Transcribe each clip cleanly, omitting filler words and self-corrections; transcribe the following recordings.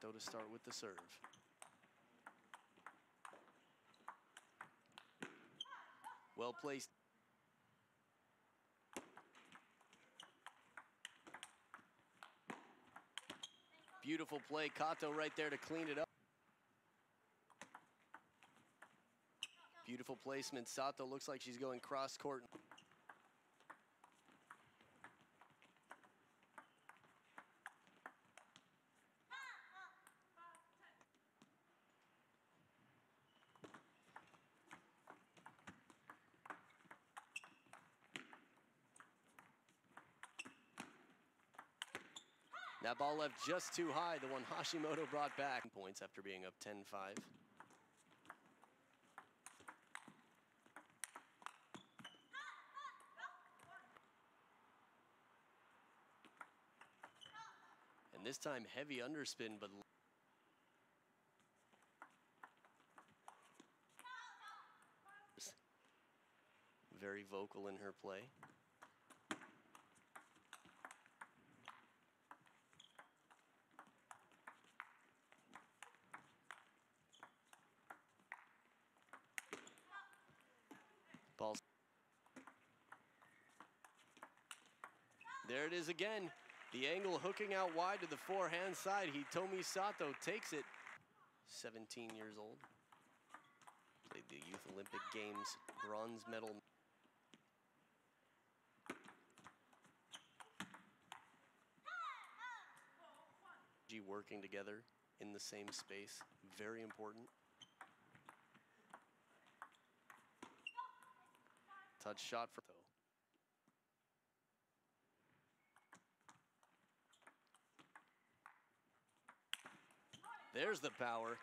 Sato to start with the serve. Well placed. Beautiful play, Kato right there to clean it up. Beautiful placement. Sato looks like she's going cross court. That ball left just too high, the one Hashimoto brought back. Points after being up 10-5. And this time heavy underspin, but very vocal in her play. Ball. There it is again. The angle hooking out wide to the forehand side. Hitomi Sato takes it. 17 years old. Played the Youth Olympic Games bronze medal. Working together in the same space. Very important. Touch shot for though. There's the power.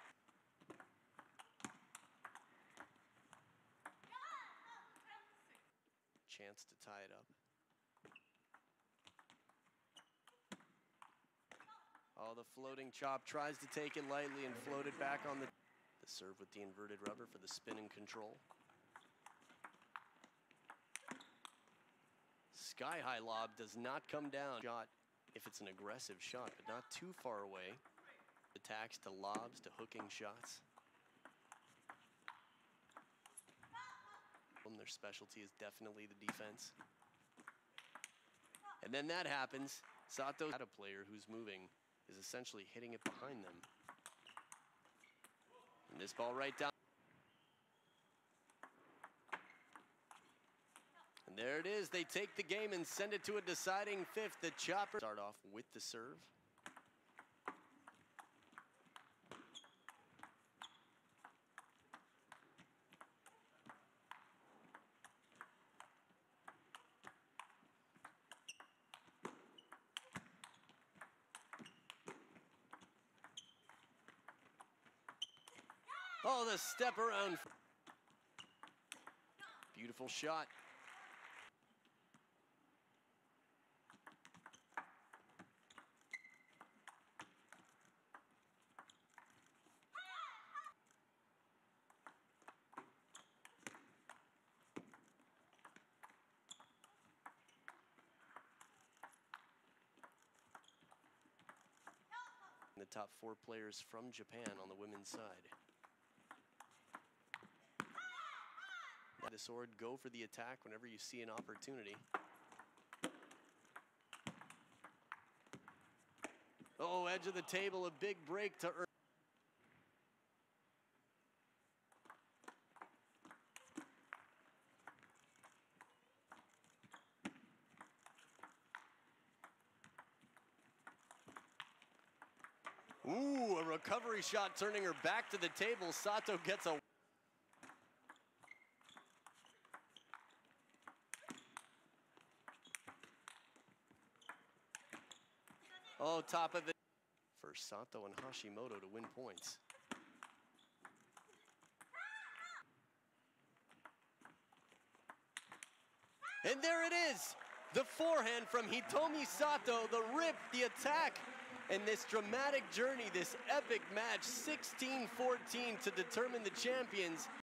Chance to tie it up. Oh, the floating chop tries to take it lightly and float it back on the serve with the inverted rubber for the spin and control. Sky high lob does not come down. Shot if it's an aggressive shot, but not too far away. Attacks to lobs to hooking shots. Their specialty is definitely the defense. And then that happens. Sato's a player who's moving is essentially hitting it behind them. And this ball right down. And there it is. They take the game and send it to a deciding fifth. The chopper start off with the serve. Oh, the step around. Beautiful shot. The top 4 players from Japan on the women's side. The sword, go for the attack whenever you see an opportunity. Oh, edge of the table, a big break to earn. Ooh, a recovery shot turning her back to the table. Sato gets a oh, top of it for Sato and Hashimoto to win points. And there it is, the forehand from Hitomi Sato, the rip, the attack, and this dramatic journey, this epic match, 16-14 to determine the champions.